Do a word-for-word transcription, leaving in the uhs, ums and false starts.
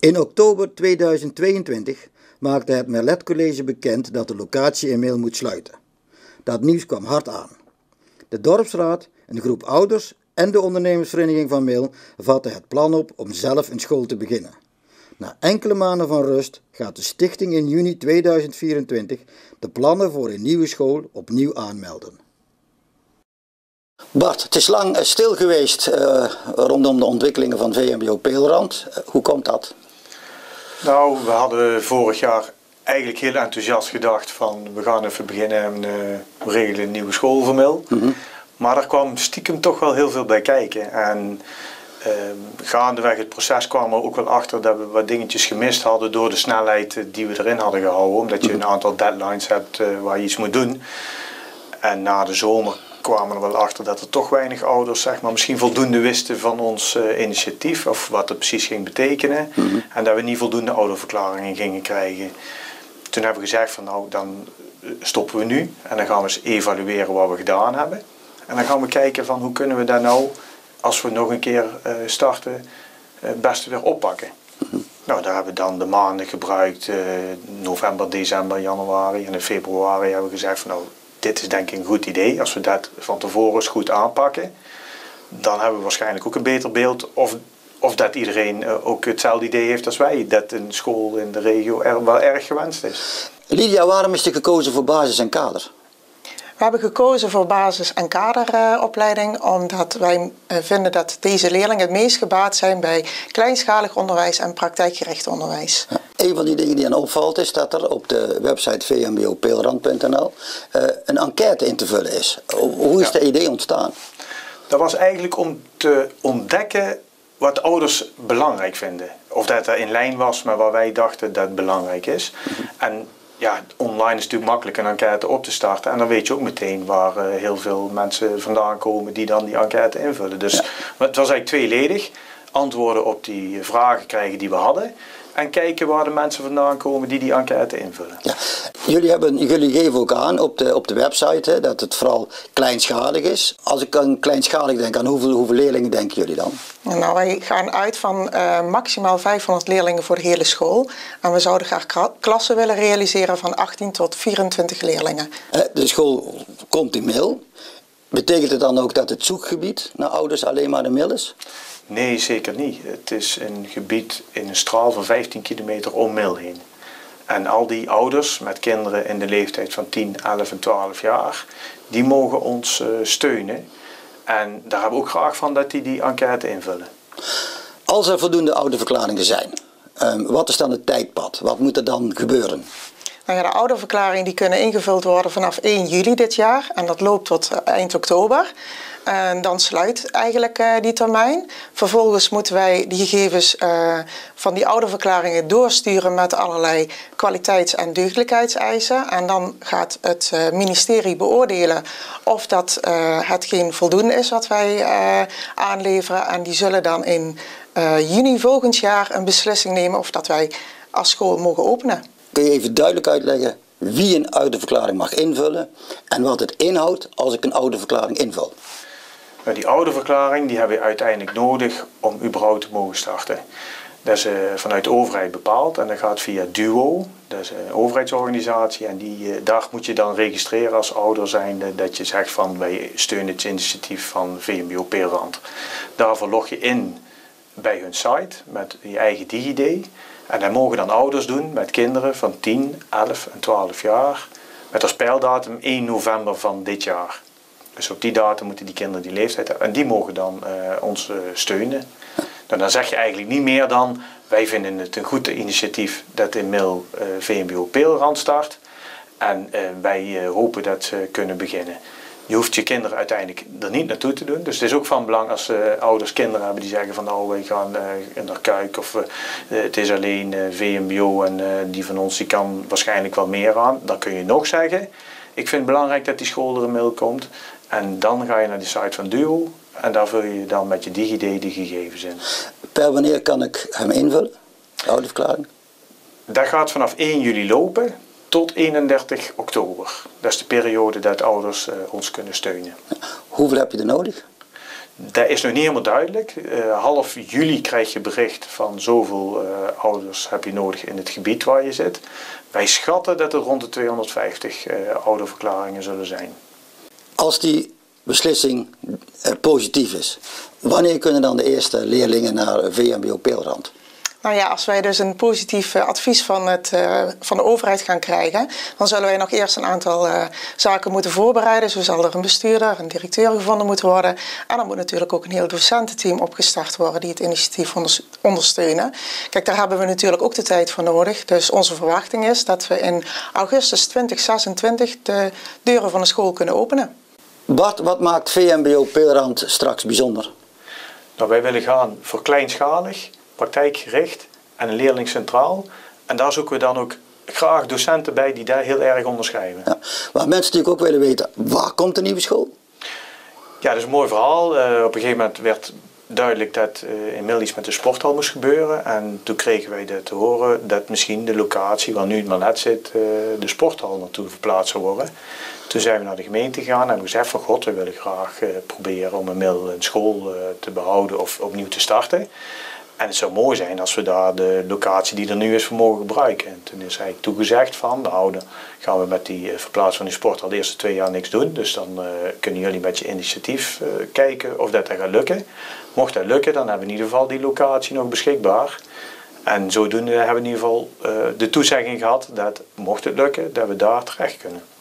In oktober tweeduizend tweeëntwintig maakte het Merlet College bekend dat de locatie in Mil moet sluiten. Dat nieuws kwam hard aan. De dorpsraad, een groep ouders en de ondernemersvereniging van Mil vatten het plan op om zelf een school te beginnen. Na enkele maanden van rust gaat de stichting in juni tweeduizend vierentwintig de plannen voor een nieuwe school opnieuw aanmelden. Bart, het is lang stil geweest uh, rondom de ontwikkelingen van V M B O Peelrand. Uh, hoe komt dat? Nou, we hadden vorig jaar eigenlijk heel enthousiast gedacht van we gaan even beginnen en uh, we regelen een nieuwe school voor Mil. Mm-hmm. Maar er kwam stiekem toch wel heel veel bij kijken. En uh, gaandeweg het proces kwamen we ook wel achter dat we wat dingetjes gemist hadden door de snelheid die we erin hadden gehouden. Omdat je een aantal deadlines hebt uh, waar je iets moet doen. En na de zomer kwamen we er wel achter dat er toch weinig ouders zeg maar, misschien voldoende wisten van ons uh, initiatief. Of wat het precies ging betekenen. Mm-hmm. En dat we niet voldoende ouderverklaringen gingen krijgen. Toen hebben we gezegd van nou dan stoppen we nu. En dan gaan we eens evalueren wat we gedaan hebben. En dan gaan we kijken van hoe kunnen we dat nou, als we nog een keer uh, starten, uh, het beste weer oppakken. Mm-hmm. Nou, daar hebben we dan de maanden gebruikt, uh, november, december, januari en in februari hebben we gezegd van nou, dit is denk ik een goed idee. Als we dat van tevoren eens goed aanpakken, dan hebben we waarschijnlijk ook een beter beeld of, of dat iedereen uh, ook hetzelfde idee heeft als wij. Dat een school in de regio er wel erg gewenst is. Lydia, waarom is er gekozen voor basis en kader? We hebben gekozen voor basis- en kaderopleiding uh, omdat wij uh, vinden dat deze leerlingen het meest gebaat zijn bij kleinschalig onderwijs en praktijkgericht onderwijs. Ja, een van die dingen die aan opvalt is dat er op de website v m b o peelrand punt n l uh, een enquête in te vullen is. Hoe is ja. dat idee ontstaan? Dat was eigenlijk om te ontdekken wat ouders belangrijk vinden. Of dat er in lijn was met wat wij dachten dat belangrijk is. Mm-hmm. En ja, online is natuurlijk makkelijk een enquête op te starten. En dan weet je ook meteen waar uh, heel veel mensen vandaan komen die dan die enquête invullen. Dus ja. Het was eigenlijk tweeledig. Antwoorden op die vragen krijgen die we hadden. En kijken waar de mensen vandaan komen die die enquête invullen. Ja. Jullie, hebben, jullie geven ook aan op de, op de website hè, dat het vooral kleinschalig is. Als ik aan kleinschalig denk, aan hoeveel, hoeveel leerlingen denken jullie dan? Nou, wij gaan uit van uh, maximaal vijfhonderd leerlingen voor de hele school. En we zouden graag klassen willen realiseren van achttien tot vierentwintig leerlingen. De school komt in Mil. Betekent het dan ook dat het zoekgebied naar ouders alleen maar in Mil is? Nee, zeker niet. Het is een gebied in een straal van vijftien kilometer om Mil heen. En al die ouders met kinderen in de leeftijd van tien, elf en twaalf jaar, die mogen ons uh, steunen. En daar hebben we ook graag van dat die die enquête invullen. Als er voldoende ouderverklaringen zijn, um, wat is dan het tijdpad? Wat moet er dan gebeuren? Nou ja, de ouderverklaringen die kunnen ingevuld worden vanaf één juli dit jaar. En dat loopt tot eind oktober. En dan sluit eigenlijk uh, die termijn. Vervolgens moeten wij die gegevens uh, van die ouderverklaringen doorsturen met allerlei kwaliteits- en deugdelijkheidseisen. En dan gaat het uh, ministerie beoordelen of dat uh, hetgeen voldoende is wat wij uh, aanleveren. En die zullen dan in uh, juni volgend jaar een beslissing nemen of dat wij als school mogen openen. Kun je even duidelijk uitleggen wie een ouderverklaring mag invullen en wat het inhoudt als ik een ouderverklaring invul? Nou, die ouderverklaring die hebben we uiteindelijk nodig om überhaupt te mogen starten. Dat is uh, vanuit de overheid bepaald en dat gaat via DUO, dat is een overheidsorganisatie. En die, uh, daar moet je dan registreren als ouder zijnde dat je zegt van wij steunen het initiatief van V M B O Peelrand. Daarvoor log je in bij hun site met je eigen DigiD. En dat mogen dan ouders doen met kinderen van tien, elf en twaalf jaar met als peildatum één november van dit jaar. Dus op die datum moeten die kinderen die leeftijd hebben en die mogen dan uh, ons uh, steunen. Nou, dan zeg je eigenlijk niet meer dan wij vinden het een goed initiatief dat in Mil uh, V M B O Peelrand start en uh, wij uh, hopen dat ze kunnen beginnen. Je hoeft je kinderen uiteindelijk er niet naartoe te doen. Dus het is ook van belang als uh, ouders kinderen hebben die zeggen van nou wij gaan uh, naar Kuik of uh, het is alleen uh, V M B O en uh, die van ons die kan waarschijnlijk wel meer aan. Dan kun je nog zeggen, ik vind het belangrijk dat die school er in Mil komt. En dan ga je naar de site van DUO en daar vul je dan met je DigiD die gegevens in. Per wanneer kan ik hem invullen, de ouderverklaring? Dat gaat vanaf één juli lopen tot eenendertig oktober. Dat is de periode dat ouders uh, ons kunnen steunen. Hoeveel heb je er nodig? Dat is nog niet helemaal duidelijk. Uh, half juli krijg je bericht van zoveel uh, ouders heb je nodig in het gebied waar je zit. Wij schatten dat er rond de tweehonderdvijftig uh, ouderverklaringen zullen zijn. Als die beslissing uh, positief is, wanneer kunnen dan de eerste leerlingen naar V M B O Peelrand? Nou ja, als wij dus een positief uh, advies van, het, uh, van de overheid gaan krijgen, dan zullen wij nog eerst een aantal uh, zaken moeten voorbereiden. Zo zal er een bestuurder, een directeur gevonden moeten worden. En dan moet natuurlijk ook een heel docententeam opgestart worden die het initiatief ondersteunen. Kijk, daar hebben we natuurlijk ook de tijd voor nodig. Dus onze verwachting is dat we in augustus twintig zesentwintig de deuren van de school kunnen openen. Bart, wat maakt V M B O Peelrand straks bijzonder? Nou, wij willen gaan voor kleinschalig, praktijkgericht en een leerling centraal. En daar zoeken we dan ook graag docenten bij die daar heel erg onderschrijven. Ja, maar mensen natuurlijk ook willen weten, waar komt de nieuwe school? Ja, dat is een mooi verhaal. Uh, op een gegeven moment werd duidelijk dat uh, in Mil iets met de sporthal moest gebeuren. En toen kregen wij dat te horen dat misschien de locatie waar nu het Malet zit, uh, de sporthal naartoe verplaatst zou worden. Toen zijn we naar de gemeente gegaan en hebben gezegd van god, we willen graag uh, proberen om in Mil een school uh, te behouden of opnieuw te starten. En het zou mooi zijn als we daar de locatie die er nu is voor mogen gebruiken. En toen is eigenlijk toegezegd van, nou dan gaan we met die uh, verplaatsing van die sporthal de eerste twee jaar niks doen. Dus dan uh, kunnen jullie met je initiatief uh, kijken of dat, dat gaat lukken. Mocht dat lukken, dan hebben we in ieder geval die locatie nog beschikbaar. En zodoende hebben we in ieder geval uh, de toezegging gehad dat mocht het lukken, dat we daar terecht kunnen.